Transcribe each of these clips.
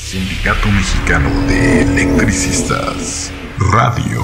Sindicato Mexicano de Electricistas, Radio.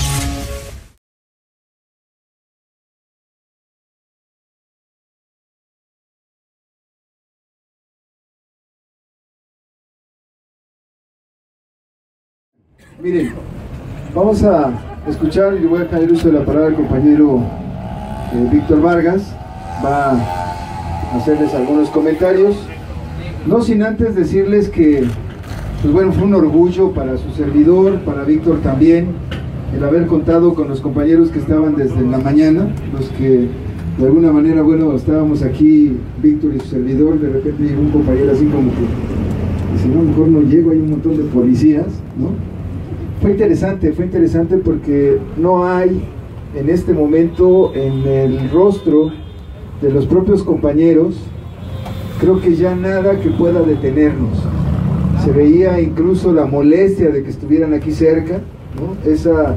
Miren, vamos a escuchar y le voy a dejar el uso de la palabra al compañero Víctor Vargas. Va a hacerles algunos comentarios, no sin antes decirles que, pues bueno, fue un orgullo para su servidor, para Víctor también, el haber contado con los compañeros que estaban desde la mañana, los que de alguna manera, bueno, estábamos aquí, Víctor y su servidor. De repente llegó un compañero así como que, si no, mejor no llego, hay un montón de policías, ¿no? Fue interesante porque no hay en este momento en el rostro de los propios compañeros, creo que ya nada que pueda detenernos. Se veía incluso la molestia de que estuvieran aquí cerca, ¿no? Esa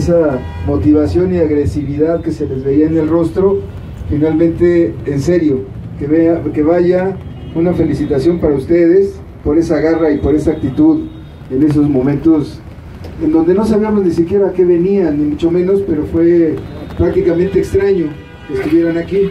motivación y agresividad que se les veía en el rostro. Finalmente, en serio, que vaya una felicitación para ustedes por esa garra y por esa actitud en esos momentos en donde no sabíamos ni siquiera a qué venían, ni mucho menos, pero fue prácticamente extraño que estuvieran aquí.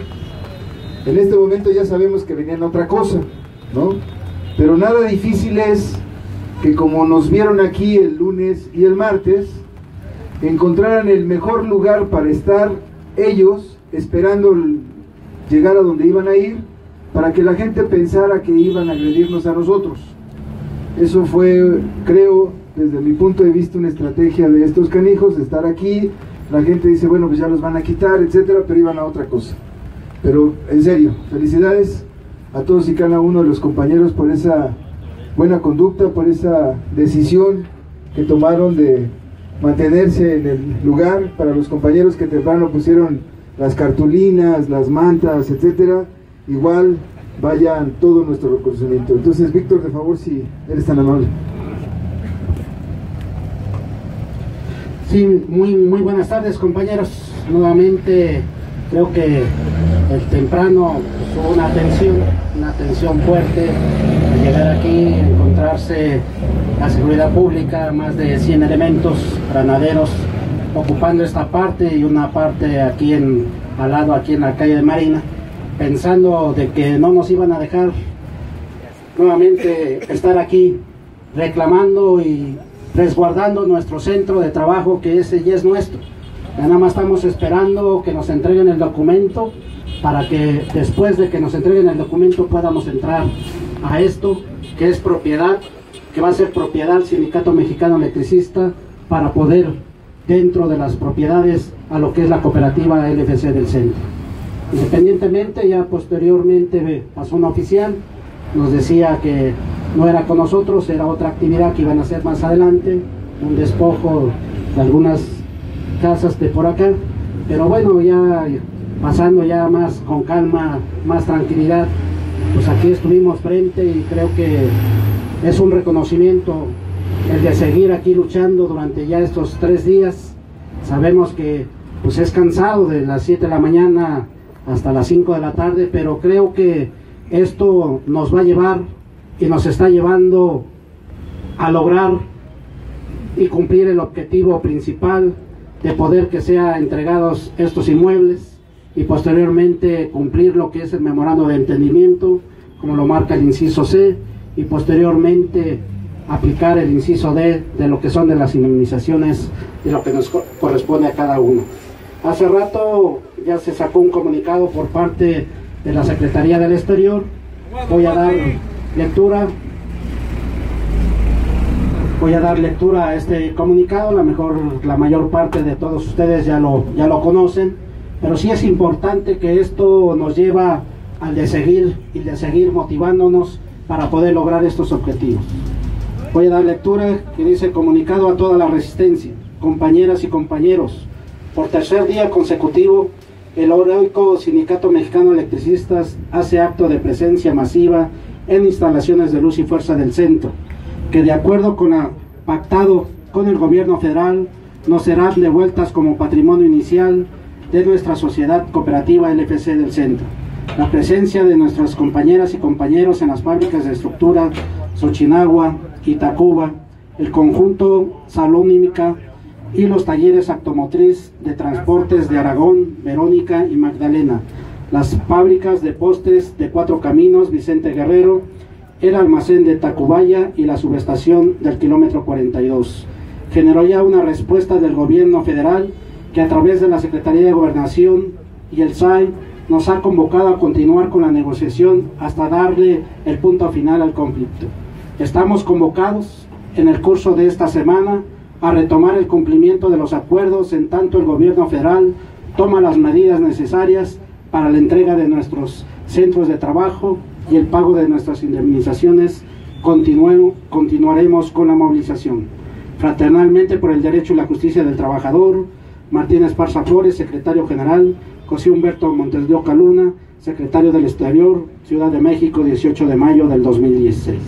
En este momento ya sabemos que venían a otra cosa, ¿no? Pero nada difícil es que, como nos vieron aquí el lunes y el martes, encontraran el mejor lugar para estar ellos, esperando llegar a donde iban a ir, para que la gente pensara que iban a agredirnos a nosotros. Eso fue, creo, desde mi punto de vista, una estrategia de estos canijos, de estar aquí. La gente dice, bueno, pues ya los van a quitar, etcétera, pero iban a otra cosa. Pero, en serio, felicidades a todos y cada uno de los compañeros por esa buena conducta, por esa decisión que tomaron de mantenerse en el lugar. Para los compañeros que temprano pusieron las cartulinas, las mantas, etcétera, igual vayan todo nuestro reconocimiento. Entonces, Víctor, de favor, si eres tan amable. Sí, muy buenas tardes, compañeros. Nuevamente creo que el temprano hubo una atención fuerte al llegar aquí, encontrarse la seguridad pública, más de 100 elementos granaderos ocupando esta parte y una parte aquí al lado, aquí en la calle de Marina, pensando de que no nos iban a dejar nuevamente estar aquí reclamando y resguardando nuestro centro de trabajo, que ese ya es nuestro. Ya nada más estamos esperando que nos entreguen el documento para que después de que nos entreguen el documento podamos entrar a esto, que es propiedad, que va a ser propiedad del Sindicato Mexicano Electricista, para poder, dentro de las propiedades, a lo que es la cooperativa LFC del centro. Independientemente, ya posteriormente pasó un oficial, nos decía que no era con nosotros, era otra actividad que iban a hacer más adelante, un despojo de algunas casas de por acá, pero bueno, ya pasando ya más con calma, más tranquilidad, pues aquí estuvimos frente y creo que es un reconocimiento el de seguir aquí luchando durante ya estos 3 días. Sabemos que pues es cansado de las 7 de la mañana hasta las 5 de la tarde, pero creo que esto nos va a llevar y nos está llevando a lograr y cumplir el objetivo principal de poder que sean entregados estos inmuebles y posteriormente cumplir lo que es el memorando de entendimiento, como lo marca el inciso C, y posteriormente aplicar el inciso D de lo que son de las indemnizaciones de lo que nos corresponde a cada uno. Hace rato ya se sacó un comunicado por parte de la Secretaría del Exterior. Voy a dar lectura a este comunicado. La mayor parte de todos ustedes ya lo conocen, pero sí es importante que esto nos lleva al de seguir motivándonos para poder lograr estos objetivos. Voy a dar lectura, que dice: comunicado a toda la resistencia, compañeras y compañeros, por tercer día consecutivo, el heroico Sindicato Mexicano Electricistas hace acto de presencia masiva en instalaciones de Luz y Fuerza del centro, que de acuerdo con lo pactado con el gobierno federal, nos serán devueltas como patrimonio inicial de nuestra sociedad cooperativa LFC del centro. La presencia de nuestras compañeras y compañeros en las fábricas de estructura Xochitl, y Tacuba, el conjunto Salónica y los talleres automotriz de transportes de Aragón, Verónica y Magdalena, las fábricas de postes de Cuatro Caminos, Vicente Guerrero, el almacén de Tacubaya y la subestación del kilómetro 42. Generó ya una respuesta del gobierno federal que a través de la Secretaría de Gobernación y el SAI nos ha convocado a continuar con la negociación hasta darle el punto final al conflicto. Estamos convocados en el curso de esta semana a retomar el cumplimiento de los acuerdos, en tanto el gobierno federal toma las medidas necesarias para la entrega de nuestros centros de trabajo y el pago de nuestras indemnizaciones. Continuaremos con la movilización. Fraternalmente por el derecho y la justicia del trabajador, Martín Esparza Flores, secretario general. José Humberto Montes de Oca Luna, secretario del Exterior, Ciudad de México, 18 de mayo del 2016.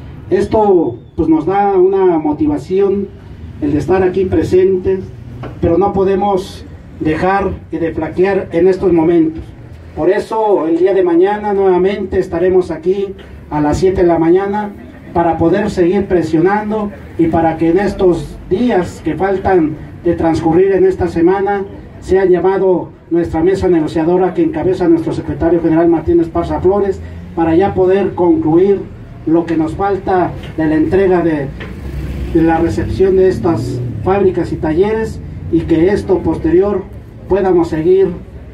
Esto pues nos da una motivación el de estar aquí presentes, pero no podemos dejar de flaquear en estos momentos. Por eso el día de mañana nuevamente estaremos aquí a las 7 de la mañana para poder seguir presionando y para que en estos días que faltan de transcurrir en esta semana sea llamado nuestra mesa negociadora que encabeza nuestro secretario general Martín Esparza Flores, para ya poder concluir lo que nos falta de la entrega de la recepción de estas fábricas y talleres, y que esto posterior podamos seguir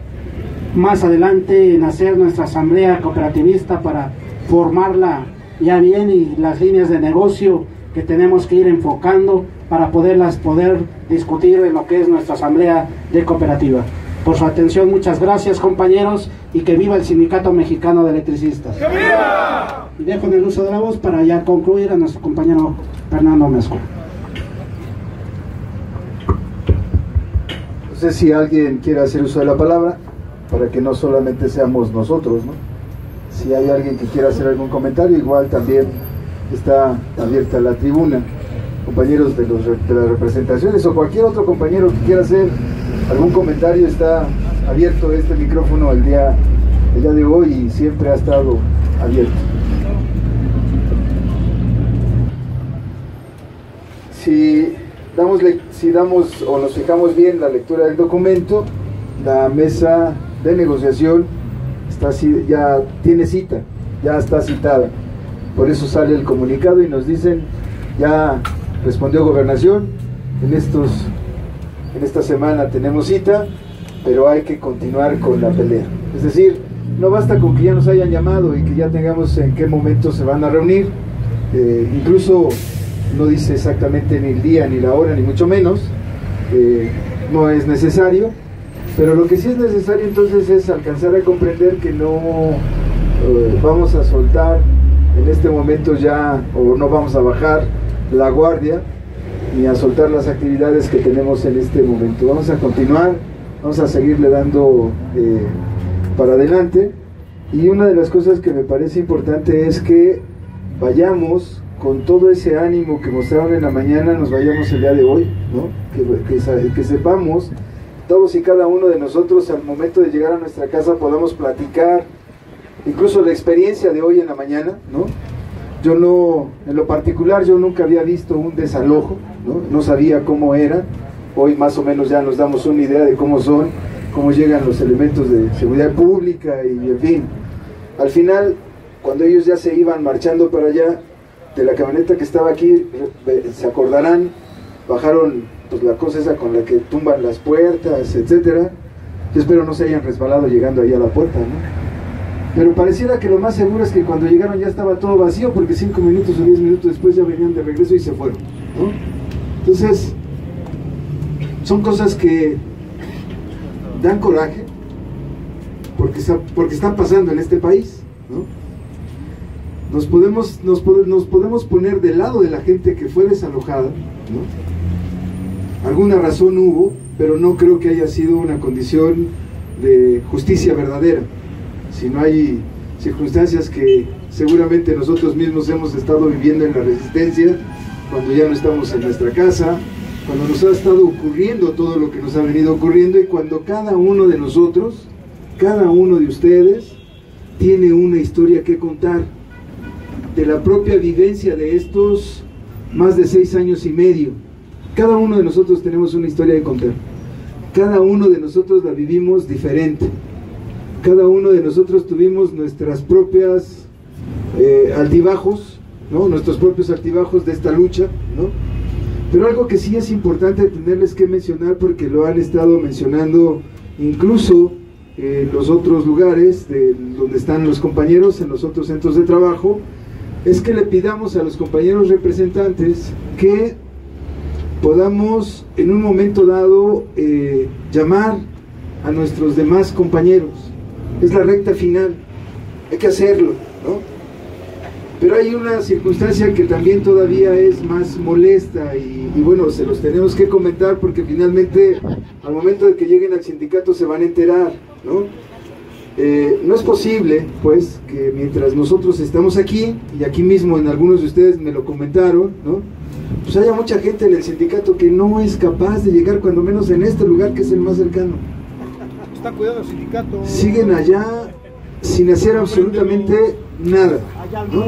más adelante en hacer nuestra asamblea cooperativista para formarla ya bien, y las líneas de negocio que tenemos que ir enfocando para poder discutir en lo que es nuestra asamblea de cooperativa. Por su atención, muchas gracias, compañeros, y que viva el Sindicato Mexicano de Electricistas. ¡Que viva! Y dejo en el uso de la voz para ya concluir a nuestro compañero Fernando Mezco. No sé si alguien quiere hacer uso de la palabra, para que no solamente seamos nosotros, ¿no? Si hay alguien que quiera hacer algún comentario, igual también está abierta la tribuna. Compañeros de las representaciones o cualquier otro compañero que quiera hacer algún comentario, está abierto este micrófono el día de hoy y siempre ha estado abierto. Si damos o nos fijamos bien la lectura del documento, la mesa de negociación ya tiene cita, ya está citada. Por eso sale el comunicado y nos dicen: ya respondió Gobernación, en esta semana tenemos cita, pero hay que continuar con la pelea. Es decir, no basta con que ya nos hayan llamado y que ya tengamos en qué momento se van a reunir. Incluso no dice exactamente ni el día, ni la hora, ni mucho menos. No es necesario, pero lo que sí es necesario entonces es alcanzar a comprender que no vamos a soltar en este momento ya, o no vamos a bajar la guardia ni a soltar las actividades que tenemos en este momento. Vamos a continuar, vamos a seguirle dando para adelante, y una de las cosas que me parece importante es que vayamos con todo ese ánimo que mostraron en la mañana, nos vayamos el día de hoy, ¿no? Que sepamos, todos y cada uno de nosotros, al momento de llegar a nuestra casa, podamos platicar incluso la experiencia de hoy en la mañana, ¿no? Yo no, en lo particular, yo nunca había visto un desalojo, no sabía cómo era. Hoy más o menos ya nos damos una idea de cómo son, cómo llegan los elementos de seguridad pública y en fin. Al final, cuando ellos ya se iban marchando para allá, de la camioneta que estaba aquí, se acordarán, bajaron pues la cosa esa con la que tumban las puertas, etcétera. Yo espero no se hayan resbalado llegando ahí a la puerta, ¿no? Pero pareciera que lo más seguro es que cuando llegaron ya estaba todo vacío, porque 5 minutos o 10 minutos después ya venían de regreso y se fueron, ¿no? Entonces, son cosas que dan coraje, porque están pasando en este país, ¿no? Nos podemos poner del lado de la gente que fue desalojada, ¿no? Alguna razón hubo, pero no creo que haya sido una condición de justicia verdadera, sino hay circunstancias que seguramente nosotros mismos hemos estado viviendo en la resistencia, cuando ya no estamos en nuestra casa, cuando nos ha estado ocurriendo todo lo que nos ha venido ocurriendo, y cuando cada uno de nosotros, cada uno de ustedes, tiene una historia que contar de la propia vivencia de estos más de 6 años y medio. Cada uno de nosotros tenemos una historia de contar. Cada uno de nosotros la vivimos diferente. Cada uno de nosotros tuvimos nuestras propias altibajos, ¿no? Nuestros propios altibajos de esta lucha, ¿no? Pero algo que sí es importante tenerles que mencionar, porque lo han estado mencionando incluso en los otros lugares donde están los compañeros, en los otros centros de trabajo, es que le pidamos a los compañeros representantes que podamos en un momento dado llamar a nuestros demás compañeros. Es la recta final, hay que hacerlo, ¿no? Pero hay una circunstancia que también todavía es más molesta y bueno, se los tenemos que comentar porque finalmente al momento de que lleguen al sindicato se van a enterar, ¿no? No es posible, pues, que mientras nosotros estamos aquí, y aquí mismo en algunos de ustedes me lo comentaron, ¿no? Pues haya mucha gente en el sindicato que no es capaz de llegar, cuando menos en este lugar que es el más cercano. Está cuidado el sindicato. Siguen allá sin hacer absolutamente nada, ¿no?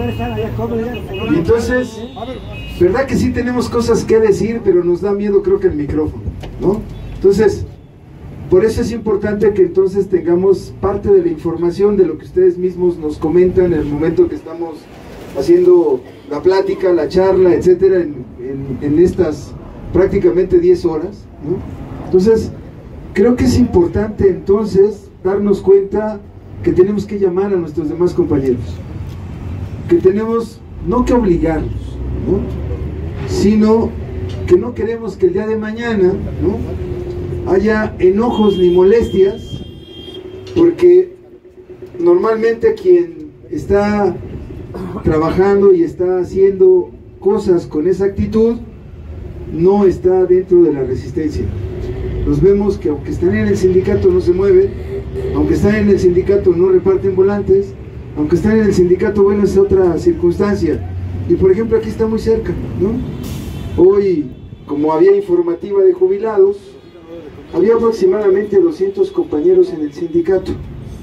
Y entonces, verdad que sí tenemos cosas que decir, pero nos da miedo, creo que el micrófono, ¿no? Entonces, por eso es importante que entonces tengamos parte de la información de lo que ustedes mismos nos comentan en el momento que estamos haciendo la plática, la charla, etcétera, en estas prácticamente 10 horas, ¿no? Entonces, creo que es importante entonces darnos cuenta que tenemos que llamar a nuestros demás compañeros, que tenemos no que obligarlos, ¿no? Sino que no queremos que el día de mañana, ¿no?, haya enojos ni molestias, porque normalmente quien está trabajando y está haciendo cosas con esa actitud no está dentro de la resistencia. Los vemos que aunque están en el sindicato no se mueven, aunque están en el sindicato no reparten volantes, aunque están en el sindicato, bueno, es otra circunstancia. Y por ejemplo aquí está muy cerca, ¿no? Hoy, como había informativa de jubilados, había aproximadamente 200 compañeros en el sindicato,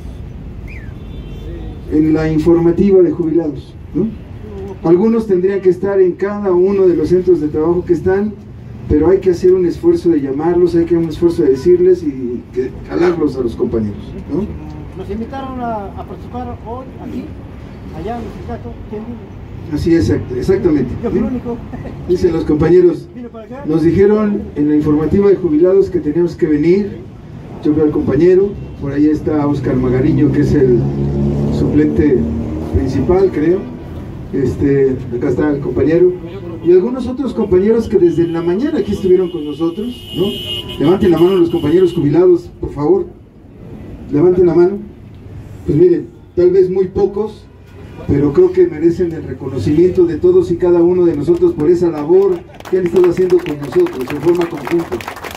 en la informativa de jubilados, ¿no? Algunos tendrían que estar en cada uno de los centros de trabajo que están, pero hay que hacer un esfuerzo de llamarlos, hay que hacer un esfuerzo de decirles y jalarlos a los compañeros, ¿no? Nos invitaron a participar hoy, aquí, allá en el sindicato. ¿Quién vino? Así es, exactamente. Yo fui el único. Dicen los compañeros, nos dijeron en la informativa de jubilados que teníamos que venir. Yo veo al compañero, por ahí está Óscar Magariño, que es el suplente principal, creo. Acá está el compañero y algunos otros compañeros que desde la mañana aquí estuvieron con nosotros, ¿no? Levanten la mano los compañeros jubilados, por favor. Levanten la mano. Pues miren, tal vez muy pocos, pero creo que merecen el reconocimiento de todos y cada uno de nosotros por esa labor que han estado haciendo con nosotros en forma conjunta.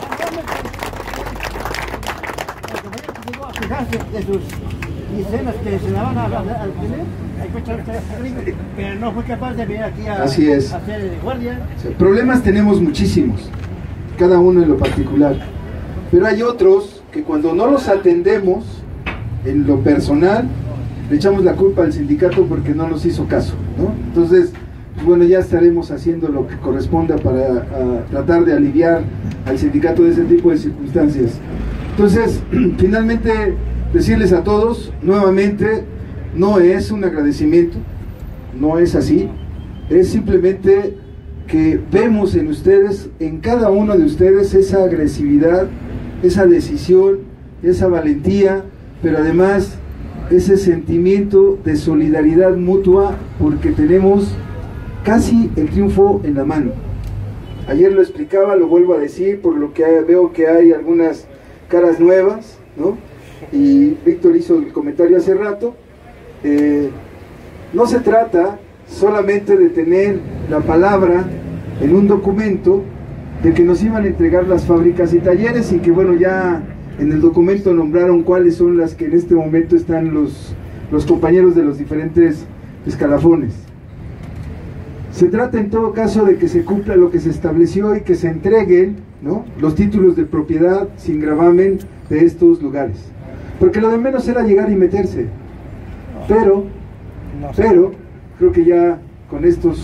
De sus escenas que se daban al tener, pero no fue capaz de venir aquí a hacer guardia. O sea, problemas tenemos muchísimos, cada uno en lo particular, pero hay otros que cuando no los atendemos en lo personal, le echamos la culpa al sindicato porque no nos hizo caso, ¿no? Entonces, bueno, ya estaremos haciendo lo que corresponda para tratar de aliviar al sindicato de ese tipo de circunstancias. Entonces, finalmente, decirles a todos, nuevamente, no es un agradecimiento, no es así, es simplemente que vemos en ustedes, en cada uno de ustedes, esa agresividad, esa decisión, esa valentía, pero además ese sentimiento de solidaridad mutua, porque tenemos casi el triunfo en la mano. Ayer lo explicaba, lo vuelvo a decir, por lo que veo que hay algunas caras nuevas, ¿no? Y Víctor hizo el comentario hace rato. No se trata solamente de tener la palabra en un documento de que nos iban a entregar las fábricas y talleres, y que bueno, ya en el documento nombraron cuáles son las que en este momento están los compañeros de los diferentes escalafones. Se trata en todo caso de que se cumpla lo que se estableció y que se entreguen, ¿no?, los títulos de propiedad sin gravamen de estos lugares, porque lo de menos era llegar y meterse, pero creo que ya con estos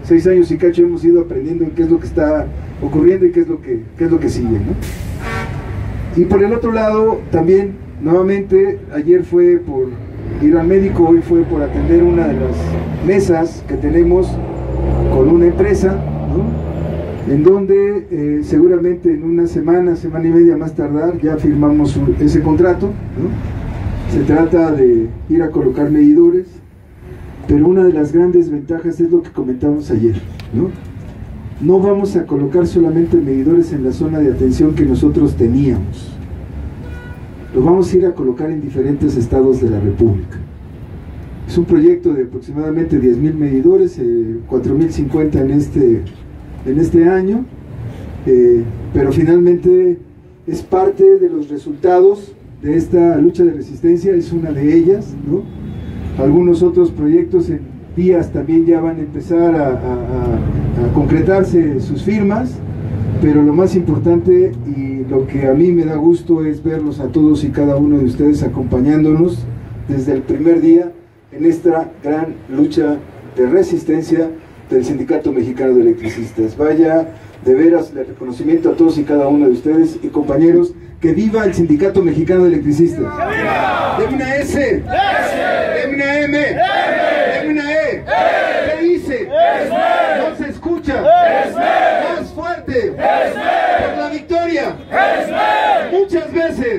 6 años y cacho hemos ido aprendiendo en qué es lo que está ocurriendo y qué es lo que sigue, ¿no? Y por el otro lado, también, nuevamente, ayer fue por ir al médico, hoy fue por atender una de las mesas que tenemos con una empresa, ¿no? En donde seguramente en una semana y media más tardar ya firmamos ese contrato, ¿no? Se trata de ir a colocar medidores, pero una de las grandes ventajas es lo que comentamos ayer, ¿no? No vamos a colocar solamente medidores en la zona de atención que nosotros teníamos, los vamos a ir a colocar en diferentes estados de la República. Es un proyecto de aproximadamente 10,000 medidores, 4,050 en este año, pero finalmente es parte de los resultados de esta lucha de resistencia, es una de ellas, ¿no? Algunos otros proyectos en vías también ya van a empezar a concretarse sus firmas, pero lo más importante y lo que a mí me da gusto es verlos a todos y cada uno de ustedes acompañándonos desde el primer día en esta gran lucha de resistencia del Sindicato Mexicano de Electricistas. Vaya, de veras, el reconocimiento a todos y cada uno de ustedes y compañeros. ¡Que viva el Sindicato Mexicano de Electricistas! ¡Deme una S! ¡Deme una M! ¡Deme una E! ¿Qué dice? ¡No se escucha! ¡Más fuerte! ¡Por la victoria! ¡Muchas veces!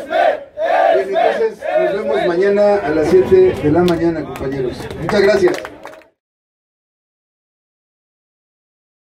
Bien, entonces nos vemos mañana a las 7 de la mañana, compañeros. Muchas gracias.